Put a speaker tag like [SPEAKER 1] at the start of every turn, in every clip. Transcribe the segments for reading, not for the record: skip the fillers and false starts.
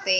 [SPEAKER 1] ദിവസത്തെ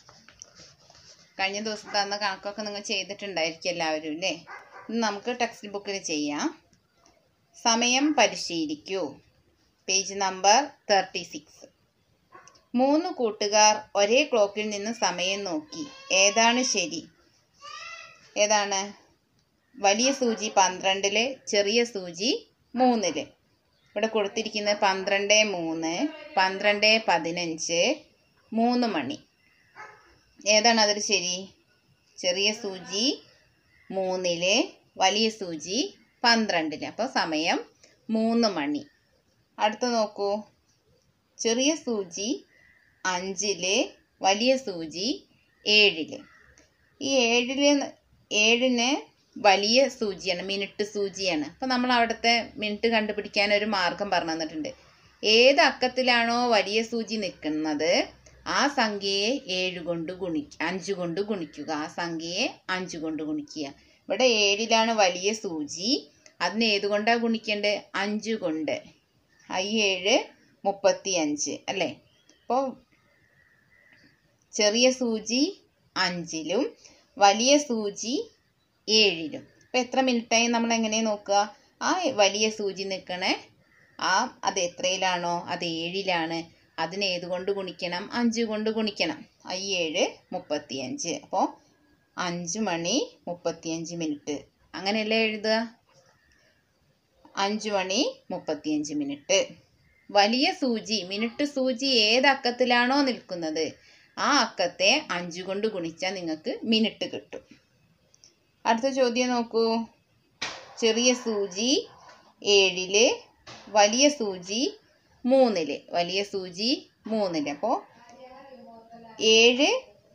[SPEAKER 1] തന്ന കണക്കൊക്കെ നിങ്ങൾ ചെയ്തിട്ടുണ്ടായിരിക്കും എല്ലാവരും അല്ലേ? ഇന്ന് നമുക്ക് ടെക്സ്റ്റ് ബുക്കിൽ ചെയ്യാം. സമയം പരിശീലിക്കൂ. Page number 36. 3 കൂട്ടുകാർ ഒരേ ക്ലോക്കിൽ നിന്ന് സമയം നോക്കി. ഏതാണ് ശരി? ഏതാണ്? വലിയ സൂചി 12, ചെറിയ സൂചി 3. ഇവിടെ കൊടുത്തിരിക്കുന്നത് 12:03, 12:15, 3 മണി. ഏതാണ് അതിൽ ശരി? ചെറിയ സൂചി 3, വലിയ സൂചി 12. അപ്പോൾ സമയം 3 മണി. അടുത്ത് നോക്കൂ. ചെറിയ സൂചി 5, വലിയ സൂചി 7. ഈ 7ന് വലിയ സൂചിയാണ്, മിനിറ്റ് സൂചിയാണ്. അപ്പോൾ നമ്മൾ അവിടുത്തെ മിനിറ്റ് കണ്ടുപിടിക്കാൻ ഒരു മാർഗം പറഞ്ഞു തന്നിട്ടുണ്ട്. ഏത് അക്കത്തിലാണോ വലിയ സൂചി നിൽക്കുന്നത് ആ സംഖ്യയെ 5 കൊണ്ട് ഗുണിക്കുക. ആ സംഖ്യയെ 5 കൊണ്ട് ഗുണിക്കുക. ഇവിടെ 7ലാണ് വലിയ സൂചി. അതിന് ഏതുകൊണ്ടാണ് ഗുണിക്കേണ്ടത്? 5 കൊണ്ട്. 7 35 അല്ലേ? അപ്പോൾ ചെറിയ സൂചി 5ലും വലിയ സൂചി 7ലും. അപ്പോൾ എത്ര മിനിറ്റായി നമ്മൾ എങ്ങനെ നോക്കുക? ആ വലിയ സൂചി നിൽക്കണേ അത് എത്രയിലാണോ അത് 7ലാണ്. അതിന് ഏതുകൊണ്ട് ഗുണിക്കണം? 5 കൊണ്ട് ഗുണിക്കണം. 7 35. അപ്പോൾ 5 മണി 35 മിനിറ്റ്. അങ്ങനെയല്ലേ എഴുതുക? 5 മണി 35 മിനിറ്റ്. വലിയ സൂചി, മിനിറ്റ് സൂചി ഏത് അക്കത്തിലാണോ നിൽക്കുന്നത് ആ അക്കത്തെ 5 കൊണ്ട് ഗുണിച്ചാൽ നിങ്ങൾക്ക് മിനിറ്റ് കിട്ടും. അടുത്ത ചോദ്യം നോക്കൂ. ചെറിയ സൂചി 7, വലിയ സൂചി 3. വലിയ സൂചി 3. അപ്പോൾ 7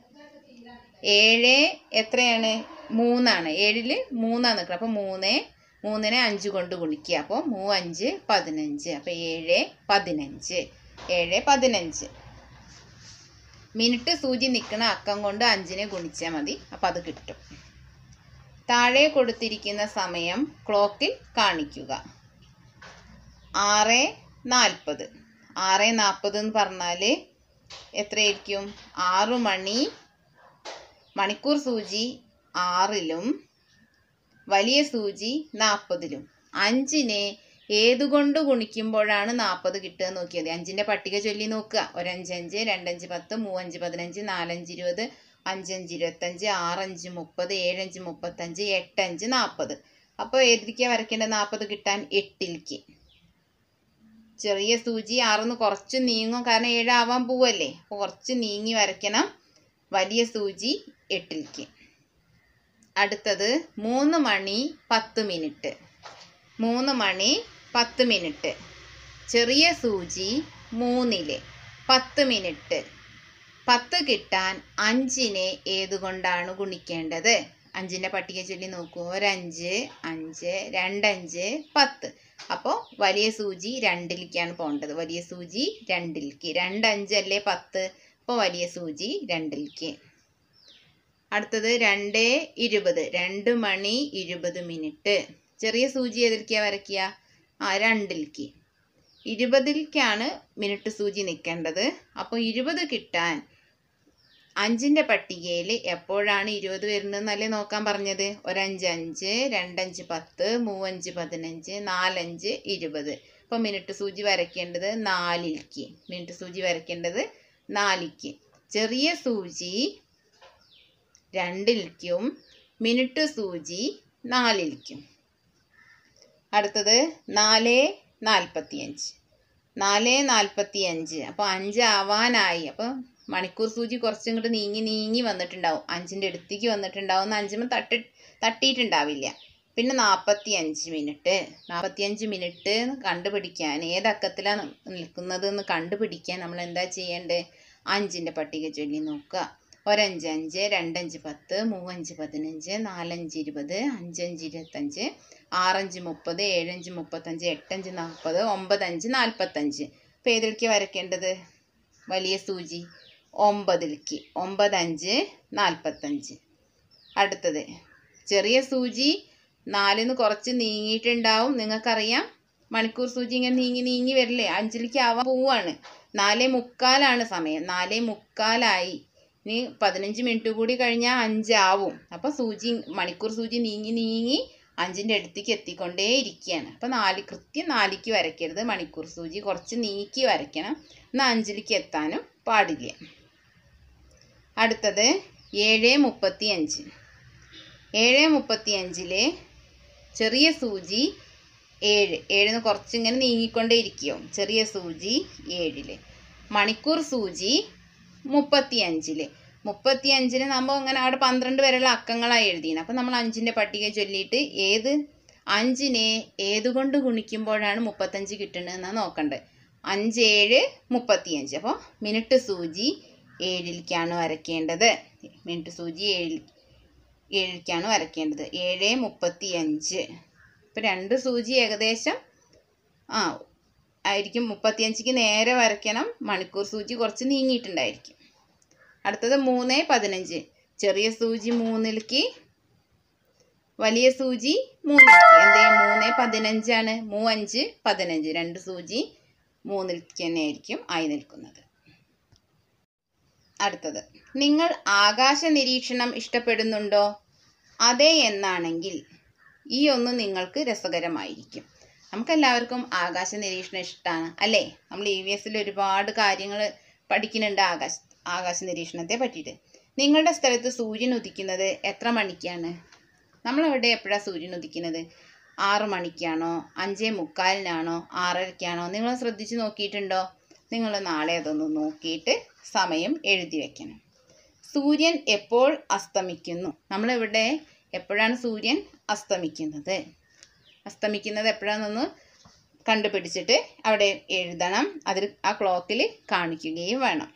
[SPEAKER 1] എത്രയാണ്? 3ആണ്. 7ൽ 3ആണ് നിൽക്കുന്നത്. അപ്പോൾ 3നെ 5 കൊണ്ട് ഗുണിക്കുക. അപ്പോൾ 3 5 15. അപ്പോൾ 7 15. 7 15. മിനിറ്റ് സൂചി നിൽക്കുന്ന അക്കം കൊണ്ട് 5നെ ഗുണിച്ചാൽ മതി. അപ്പോൾ അത് കിട്ടും. താഴെ കൊടുത്തിരിക്കുന്ന സമയം ക്ലോക്കിൽ കാണിക്കുക. 6:40. 6:40 എന്ന് പറഞ്ഞാൽ എത്രയായിരിക്കും? 6 മണി. മണിക്കൂർ സൂചി 6ലും വലിയ സൂചി 40ലും. 5നെ ഏതുകൊണ്ട് ഗുണിക്കുമ്പോഴാണ് 40 കിട്ടുക നോക്കിയത്? 5ൻ്റെ പട്ടിക ചൊല്ലി നോക്കുക. 1 5 5, 2 5 10, 3 5 15, 4 5 20, 5 5 25, 6 5 30, 7 5 35, 8 5 40. അപ്പോൾ ഏതിലേക്കാണ് വരയ്ക്കേണ്ടത്? 40 കിട്ടാൻ 8ലേക്ക്. ചെറിയ സൂചി 6ന്ന് കുറച്ച് നീങ്ങും, കാരണം 7 ആവാൻ പോവല്ലേ. അപ്പോൾ കുറച്ച് നീങ്ങി വരയ്ക്കണം. വലിയ സൂചി 8ലേക്ക്. അടുത്തത് 3 മണി 10 മിനിറ്റ്. 3 മണി 10 മിനിറ്റ്. ചെറിയ സൂചി 3, 10 മിനിറ്റ്. 10 കിട്ടാൻ 5നെ ഏതുകൊണ്ടാണ് ഗുണിക്കേണ്ടത്? 5ൻ്റെ പട്ടിക ചൊല്ലി നോക്കൂ. 1 5 5, 2 5 10. അപ്പോൾ വലിയ സൂചി 2ലേക്കാണ് പോകേണ്ടത്. വലിയ സൂചി 2ലേക്ക്. 2 5 അല്ലേ 10. അപ്പോൾ വലിയ സൂചി 2ലേക്ക്. അടുത്തത് 2 20. 2 മണി 20 മിനിറ്റ്. ചെറിയ സൂചി ഏതിലേക്കാണ് വരയ്ക്കുക? 2ലേക്ക്. 20ലേക്കാണ് മിനിറ്റ് സൂചി നിൽക്കേണ്ടത്. അപ്പോൾ 20 കിട്ടാൻ 5ൻ്റെ പട്ടികയിൽ എപ്പോഴാണ് 20 വരുന്നതെന്നല്ലേ നോക്കാൻ പറഞ്ഞത്? 1 5 5, 2 5 10, 3 5 15, 4 5 20. അപ്പോൾ മിനിറ്റ് സൂചി വരയ്ക്കേണ്ടത് 4ലേക്ക്. മിനിറ്റ് സൂചി വരയ്ക്കേണ്ടത് 4ലേക്ക്. ചെറിയ സൂചി 2ലേക്കും മിനിറ്റ് സൂചി 4ലേക്കും. അടുത്തത് 4:45. 4:45. അപ്പോൾ 5 ആവാനായി. അപ്പോൾ മണിക്കൂർ സൂചി കുറച്ചും കൂടി നീങ്ങി വന്നിട്ടുണ്ടാവും. 5ൻ്റെ അടുത്തേക്ക് വന്നിട്ടുണ്ടാവും. 5 തട്ടിയിട്ടുണ്ടാവില്ല. പിന്നെ 45 മിനിറ്റ്. 45 മിനിറ്റ് കണ്ടുപിടിക്കാൻ ഏതക്കത്തിലാണ് നിൽക്കുന്നത് എന്ന് കണ്ടുപിടിക്കാൻ നമ്മൾ എന്താ ചെയ്യേണ്ടത്? 5ൻ്റെ പട്ടിക ചൊല്ലി നോക്കുക. 1 5 5, 2 5 10, 3 5 15, 4 5 20, 5 5 25, 6 5 30, 7 5 35, 8 5 40, 9 5 45. അപ്പോൾ ഏതിലേക്ക് വരയ്ക്കേണ്ടത്? വലിയ സൂചി 9ലേക്ക്. 9 5 45. അടുത്തത് ചെറിയ സൂചി 4ന്ന് കുറച്ച് നീങ്ങിയിട്ടുണ്ടാവും. നിങ്ങൾക്കറിയാം മണിക്കൂർ സൂചി ഇങ്ങനെ നീങ്ങി വരില്ലേ? 5ലേക്ക് ആവാൻ പോവാണ്. 4:45 സമയം. 4:45 ഇനി 15 മിനിറ്റ് കൂടി കഴിഞ്ഞാൽ 5 ആവും. അപ്പോൾ മണിക്കൂർ സൂചി നീങ്ങി 5ൻ്റെ അടുത്തേക്ക് എത്തിക്കൊണ്ടേ ഇരിക്കുകയാണ്. അപ്പോൾ കൃത്യം 4ക്ക് വരയ്ക്കരുത്. മണിക്കൂർ സൂചി കുറച്ച് നീക്കി വരയ്ക്കണം. എന്നാൽ 5ലേക്ക് എത്താനും പാടില്ല. അടുത്തത് 7:35. 7:35 ചെറിയ സൂചി 7 കുറച്ചിങ്ങനെ നീങ്ങിക്കൊണ്ടേ ഇരിക്കുകയും ചെറിയ സൂചി 7. മണിക്കൂർ സൂചി 35. 35 നമ്മൾ അങ്ങനെ അവിടെ 12 വരെയുള്ള അക്കങ്ങളായി എഴുതിയാണ്. അപ്പം നമ്മൾ 5ൻ്റെ പട്ടിക ചൊല്ലിയിട്ട് 5നെ ഏതുകൊണ്ട് ഗുണിക്കുമ്പോഴാണ് 35 കിട്ടുന്നതെന്നാണ് നോക്കേണ്ടത്. 5 7 35. അപ്പോൾ മിനിറ്റ് സൂചി 7ലേക്കാണ് വരയ്ക്കേണ്ടത്. മിനിറ്റ് സൂചി 7ലേക്കാണ് വരയ്ക്കേണ്ടത്. 7:35. ഇപ്പോൾ 2 സൂചി ഏകദേശം ആയിരിക്കും. 35ക്ക് നേരെ വരയ്ക്കണം. മണിക്കൂർ സൂചി കുറച്ച് നീങ്ങിയിട്ടുണ്ടായിരിക്കും. അടുത്തത് 3:15. ചെറിയ സൂചി 3ലേക്ക്, വലിയ സൂചി 3ലേക്ക്. എന്തേ 3:15 ആണ്. 3 5 15. 2 സൂചി 3ലേക്ക് തന്നെ ആയിരിക്കും ആയി നിൽക്കുന്നത്. അടുത്തത്, നിങ്ങൾ ആകാശ നിരീക്ഷണം ഇഷ്ടപ്പെടുന്നുണ്ടോ? അതെ എന്നാണെങ്കിൽ ഈ ഒന്ന് നിങ്ങൾക്ക് രസകരമായിരിക്കും. നമുക്കെല്ലാവർക്കും ആകാശ നിരീക്ഷണം ഇഷ്ടമാണ് അല്ലേ? നമ്മൾ EVS ഒരുപാട് കാര്യങ്ങൾ പഠിക്കുന്നുണ്ട് ആകാശ നിരീക്ഷണത്തെ പറ്റിയിട്ട്. നിങ്ങളുടെ സ്ഥലത്ത് സൂര്യൻ ഉദിക്കുന്നത് എത്ര മണിക്കാണ്? നമ്മളവിടെ എപ്പോഴാണ് സൂര്യൻ ഉദിക്കുന്നത്? 6 മണിക്കാണോ, 5:45-നാണോ, 6:30-ക്കാണോ? നിങ്ങൾ ശ്രദ്ധിച്ച് നോക്കിയിട്ടുണ്ടോ? നിങ്ങൾ നാളെ അതൊന്ന് നോക്കിയിട്ട് സമയം എഴുതി വയ്ക്കണം. സൂര്യൻ എപ്പോൾ അസ്തമിക്കുന്നു? നമ്മളിവിടെ എപ്പോഴാണ് സൂര്യൻ അസ്തമിക്കുന്നത്? അസ്തമിക്കുന്നത് എപ്പോഴാണെന്നൊന്ന് കണ്ടുപിടിച്ചിട്ട് അവിടെ എഴുതണം. അതിൽ ആ ക്ലോക്കിൽ കാണിക്കുകയും വേണം.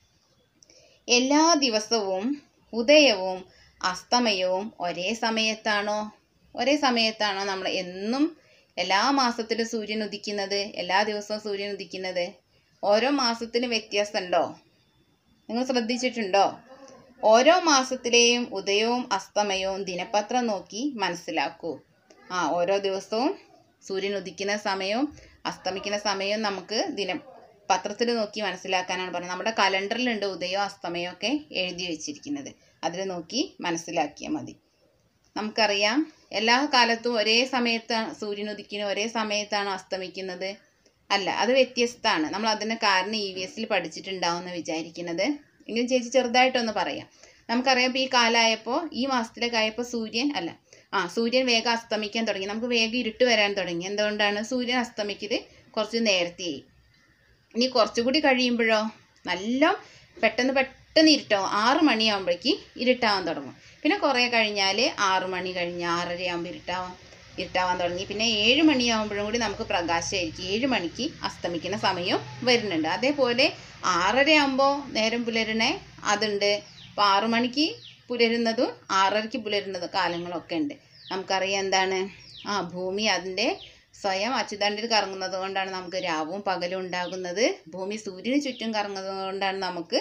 [SPEAKER 1] എല്ലാ ദിവസവും ഉദയവും അസ്തമയവും ഒരേ സമയത്താണോ? ഒരേ സമയത്താണോ നമ്മൾ എന്നും എല്ലാ മാസത്തിലും സൂര്യൻ ഉദിക്കുന്നത്? എല്ലാ ദിവസവും സൂര്യൻ ഉദിക്കുന്നത്? ഓരോ മാസത്തിന് വ്യത്യാസമുണ്ടോ? നിങ്ങൾ ശ്രദ്ധിച്ചിട്ടുണ്ടോ? ഓരോ മാസത്തിലെയും ഉദയവും അസ്തമയവും ദിനപത്രം നോക്കി മനസ്സിലാക്കൂ. ഓരോ ദിവസവും സൂര്യൻ ഉദിക്കുന്ന സമയവും അസ്തമിക്കുന്ന സമയവും നമുക്ക് പത്രത്തിൽ നോക്കി മനസ്സിലാക്കാനാണ് പറയുന്നത്. നമ്മുടെ കലണ്ടറിലുണ്ട് ഉദയവും അസ്തമയവും ഒക്കെ എഴുതി വെച്ചിരിക്കുന്നത്. അതിൽ നോക്കി മനസ്സിലാക്കിയാൽ മതി. നമുക്കറിയാം എല്ലാ കാലത്തും ഒരേ സമയത്താണ് സൂര്യൻ ഉദിക്കുന്നത്, ഒരേ സമയത്താണ് അസ്തമിക്കുന്നത്? അല്ല, അത് വ്യത്യസ്തമാണ്. നമ്മൾ അതിൻ്റെ കാരണം EVS പഠിച്ചിട്ടുണ്ടാവും എന്ന് വിചാരിക്കുന്നത്. എങ്കിലും ചേച്ചി ചെറുതായിട്ടൊന്ന് പറയാം. നമുക്കറിയാം ഇപ്പോൾ ഈ കാലമായപ്പോൾ, ഈ മാസത്തിലേക്ക് ആയപ്പോൾ സൂര്യൻ വേഗം അസ്തമിക്കാൻ തുടങ്ങി. നമുക്ക് വേഗം ഇരുട്ട് വരാൻ തുടങ്ങി. എന്തുകൊണ്ടാണ്? സൂര്യൻ അസ്തമിക്കൽ കുറച്ച് നേരത്തെയായി. ഇനി കുറച്ചുകൂടി കഴിയുമ്പോഴോ നല്ല പെട്ടെന്ന് ഇരുട്ടാവും. 6 മണിയാകുമ്പോഴേക്ക് ഇരുട്ടാവാൻ തുടങ്ങും. പിന്നെ കുറേ കഴിഞ്ഞാൽ 6 മണി കഴിഞ്ഞ് 6:30 ആകുമ്പോൾ ഇരുട്ടാവാൻ തുടങ്ങി. പിന്നെ 7 മണിയാകുമ്പോഴും കൂടി നമുക്ക് പ്രകാശമായിരിക്കും. 7 മണിക്ക് അസ്തമിക്കുന്ന സമയവും വരുന്നുണ്ട്. അതേപോലെ 6:30 ആകുമ്പോൾ നേരം പുലരണേ അതുണ്ട്. അപ്പോൾ 6 മണിക്ക് പുലരുന്നതും 6:30-ക്ക് പുലരുന്നതും കാലങ്ങളൊക്കെ ഉണ്ട്. നമുക്കറിയാം എന്താണ്? ഭൂമി അതിൻ്റെ സ്വയം അച്ചുതണ്ടിൽ കറങ്ങുന്നത് കൊണ്ടാണ് നമുക്ക് രാവും പകലും ഉണ്ടാകുന്നത്. ഭൂമി സൂര്യന് ചുറ്റും കറങ്ങുന്നത് കൊണ്ടാണ് നമുക്ക്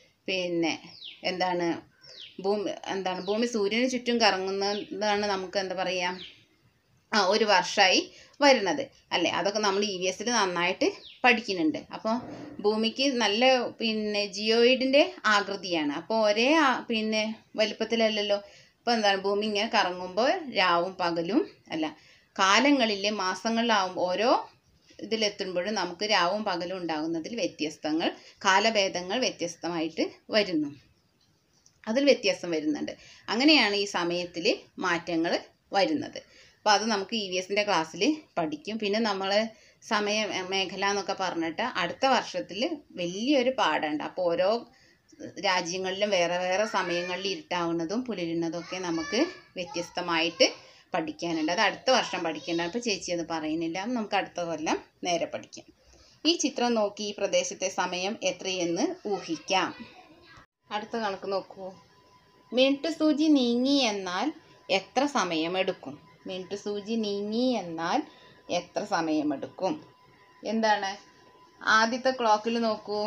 [SPEAKER 1] ഭൂമി സൂര്യന് ചുറ്റും കറങ്ങുന്നതാണ് നമുക്ക് എന്താ പറയുക ഒരു വർഷമായി വരുന്നത് അല്ലേ? അതൊക്കെ നമ്മൾ EVS നന്നായിട്ട് പഠിക്കുന്നുണ്ട്. അപ്പോൾ ഭൂമിക്ക് നല്ല ജിയോയിഡിൻ്റെ ആകൃതിയാണ്. അപ്പോൾ ഒരേ വലുപ്പത്തിലല്ലല്ലോ. അപ്പോൾ ഭൂമി ഇങ്ങനെ കറങ്ങുമ്പോൾ രാവും പകലും കാലങ്ങളിലെ മാസങ്ങളിലാവും ഓരോ ഇതിലെത്തുമ്പോഴും നമുക്ക് രാവും പകലും ഉണ്ടാകുന്നതിൽ കാലഭേദങ്ങൾ വ്യത്യസ്തമായിട്ട് വരുന്നു. അതിൽ വ്യത്യാസം വരുന്നുണ്ട്. അങ്ങനെയാണ് ഈ സമയത്തിൽ മാറ്റങ്ങൾ വരുന്നത്. അപ്പോൾ അത് നമുക്ക് EVS ക്ലാസ്സിൽ പഠിക്കും. പിന്നെ നമ്മൾ സമയ മേഖല എന്നൊക്കെ പറഞ്ഞിട്ട് അടുത്ത വർഷത്തിൽ വലിയൊരു പാഠമുണ്ട്. അപ്പോൾ ഓരോ രാജ്യങ്ങളിലും വേറെ വേറെ സമയങ്ങളിൽ ഇരുട്ടാവുന്നതും പുലരുന്നതും ഒക്കെ നമുക്ക് വ്യത്യസ്തമായിട്ട് പഠിക്കാനുണ്ട്. അത് അടുത്ത വർഷം പഠിക്കേണ്ടതാണ്. അപ്പോൾ ചേച്ചി അത് പറയുന്നില്ല. നമുക്ക് അടുത്ത കൊല്ലം നേരെ പഠിക്കാം. ഈ ചിത്രം നോക്കി ഈ പ്രദേശത്തെ സമയം എത്രയെന്ന് ഊഹിക്കാം. അടുത്ത കണക്ക് നോക്കൂ. മിനിറ്റ് സൂചി നീങ്ങി എന്നാൽ എത്ര സമയമെടുക്കും? മിനിറ്റ് സൂചി നീങ്ങി എന്നാൽ എത്ര സമയമെടുക്കും? എന്താണ്? ആദ്യത്തെ ക്ലോക്കിൽ നോക്കൂ.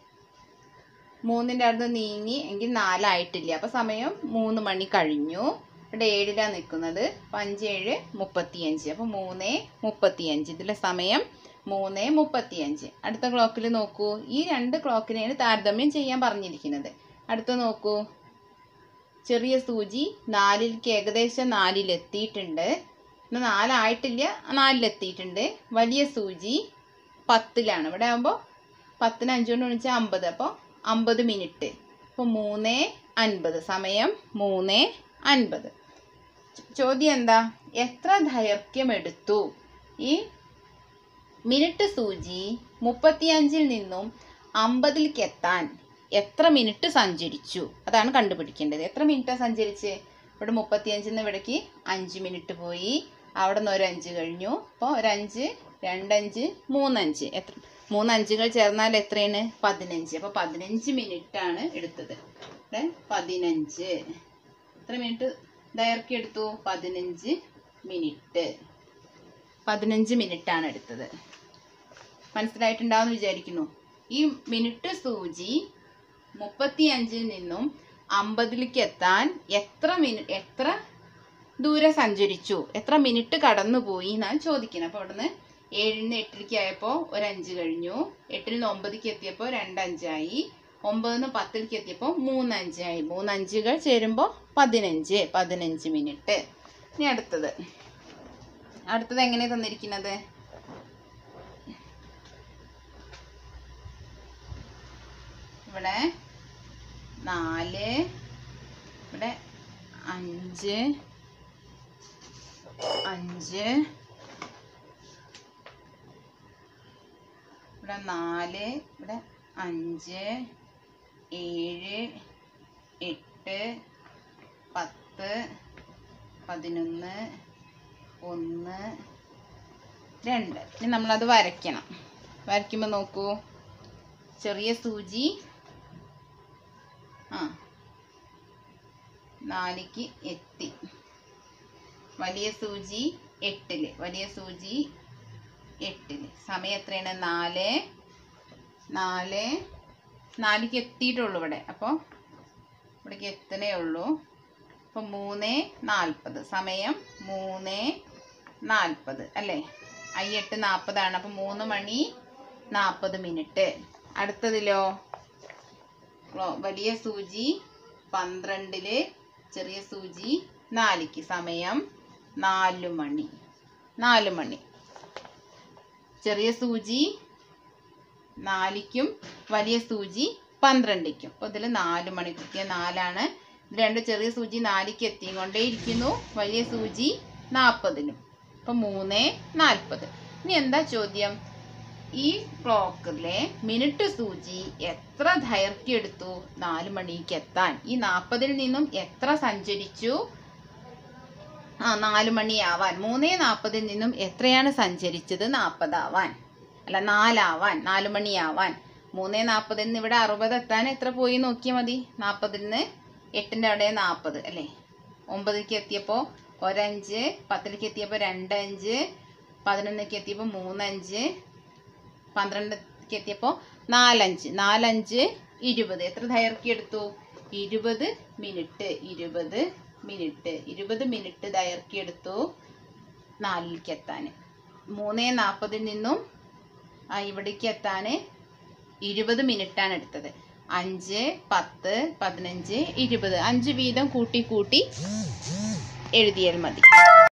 [SPEAKER 1] 3ൻ്റെ അടുത്ത് നീങ്ങി എങ്കിൽ 4 ആയിട്ടില്ല. അപ്പോൾ സമയം 3 മണി കഴിഞ്ഞു. ഇവിടെ 7-ലാണ് നിൽക്കുന്നത്. 5 7 35. അപ്പോൾ 3:35. ഇതിലെ സമയം 3:35. അടുത്ത ക്ലോക്കിൽ നോക്കൂ. ഈ 2 ക്ലോക്കിനെയാണ് താരതമ്യം ചെയ്യാൻ പറഞ്ഞിരിക്കുന്നത്. അടുത്ത നോക്കൂ. ചെറിയ സൂചി 4ലേക്ക് ഏകദേശം 4-ലെത്തിയിട്ടുണ്ട്. എന്നാൽ 4 ആയിട്ടില്ല, 4-ലെത്തിയിട്ടുണ്ട്. വലിയ സൂചി 10-ലാണ്. ഇവിടെ ആകുമ്പോൾ 10-ന് 5 കൊണ്ട് ഗുണിച്ചാൽ 50. അപ്പോൾ 50 മിനിറ്റ്. അപ്പോൾ 3:50. സമയം 3:50. ചോദ്യം എന്താ? എത്ര ദൈർഘ്യമെടുത്തു? ഈ മിനിറ്റ് സൂചി 35-ൽ നിന്നും 50-ലേക്ക് എത്താൻ എത്ര മിനിറ്റ് സഞ്ചരിച്ചു? അതാണ് കണ്ടുപിടിക്കേണ്ടത്. എത്ര മിനിറ്റാണ് സഞ്ചരിച്ച്? ഇവിടെ 35-ൽ നിന്ന് ഇവിടേക്ക് 5 മിനിറ്റ് പോയി. അവിടെ നിന്ന് ഒരു 5 കഴിഞ്ഞു. അപ്പോൾ ഒരു 5, 2 5, 3 5. എത്ര? 3 5കൾ ചേർന്നാൽ എത്രയാണ്? 15. അപ്പോൾ 15 മിനിറ്റാണ് എടുത്തത്. ഇവിടെ 15. എത്ര മിനിറ്റ് ദൈർഘ്യം എടുത്തു? 15 മിനിറ്റ്. 15 മിനിറ്റാണ് എടുത്തത്. മനസ്സിലായിട്ടുണ്ടാവുമെന്ന് വിചാരിക്കുന്നു. ഈ മിനിറ്റ് സൂചി 35-ൽ നിന്നും 50-ലേക്ക് എത്താൻ എത്ര ദൂരം സഞ്ചരിച്ചു, എത്ര മിനിറ്റ് കടന്നുപോയി എന്നാണ് ചോദിക്കുന്നത്. അപ്പോൾ ഇവിടുന്ന് 7-ൽ നിന്ന് 8-ലേക്ക് ആയപ്പോൾ ഒരു 5 കഴിഞ്ഞു. 8-ൽ നിന്ന് 9-ലേക്ക് എത്തിയപ്പോൾ 2 5 ആയി. 9-ൽ നിന്ന് 10-ലേക്ക് എത്തിയപ്പോൾ 3 5 ആയി. 3 5കൾ ചേരുമ്പോൾ 15 മിനിറ്റ്. ഇനി അടുത്തത് എങ്ങനെയാണ് തന്നിരിക്കുന്നത്? ഇവിടെ 4, ഇവിടെ 5 ഇവിടെ 4, ഇവിടെ 5 7 8 10 11 1 2. ഇനി നമ്മളത് വരയ്ക്കണം. വരയ്ക്കുമ്പോൾ നോക്കൂ. ചെറിയ സൂചി 4-ക്ക് എത്തി. വലിയ സൂചി 8-ല്. സമയം എത്രയാണ്? 4-ക്ക് എത്തിയിട്ടുള്ളൂ ഇവിടെ. അപ്പോൾ ഇവിടേക്ക് എത്തണേ ഉള്ളൂ. അപ്പോൾ 3:40. സമയം 3:40 അല്ലേ? 8 40 അപ്പോൾ 3 മണി 40 മിനിറ്റ്. അടുത്തതിലോ? വലിയ സൂചി 12-ല്, ചെറിയ സൂചി 4-ക്ക്. സമയം 4 മണി. ചെറിയ സൂചി 4-ക്കും വലിയ സൂചി 12-ക്കും. അപ്പോൾ ഇതിൽ 4 മണി. കൃത്യം 4ആണ്. ഇത് രണ്ട് ചെറിയ സൂചി 4-ക്ക് എത്തിക്കൊണ്ടേയിരിക്കുന്നു. വലിയ സൂചി 40-ലും. അപ്പോൾ 3:40. ഇനി എന്താ ചോദ്യം? ഈ ക്ലോക്കിലെ മിനിറ്റ് സൂചി എത്ര ദൈർഘ്യം എടുത്തു 4 മണിക്ക് എത്താൻ? ഈ 40-ൽ നിന്നും എത്ര സഞ്ചരിച്ചു 4 മണിയാവാൻ? 3:40-ൽ നിന്നും എത്രയാണ് സഞ്ചരിച്ചത് 40 ആവാൻ? അല്ല 4 ആവാൻ, 4 മണിയാവാൻ. 3:40-ൽ നിന്ന് ഇവിടെ 60 എത്താൻ എത്ര പോയി നോക്കിയാൽ മതി. 40-ൽ നിന്ന് 8-ന്റെ അവിടെ 40 അല്ലേ? 9-ലേക്ക് എത്തിയപ്പോൾ 1 5, 10-ലേക്ക് എത്തിയപ്പോൾ 2 5, 11-ലേക്ക് എത്തിയപ്പോൾ 3 5, 12-ലേക്ക് എത്തിയപ്പോൾ 4 5. 4 5 20. എത്ര ദൈർഘ്യം എടുത്തു? 20 മിനിറ്റ്. 20 മിനിറ്റ് ദൈർഘ്യം എടുത്തു 4-ലേക്ക് എത്താൻ. 3:40-ൽ നിന്നും ഇവിടേക്ക് എത്താൻ 20 മിനിറ്റാണ് എടുത്തത്. 5 10 15 20. 5 വീതം കൂട്ടി എഴുതിയാൽ മതി.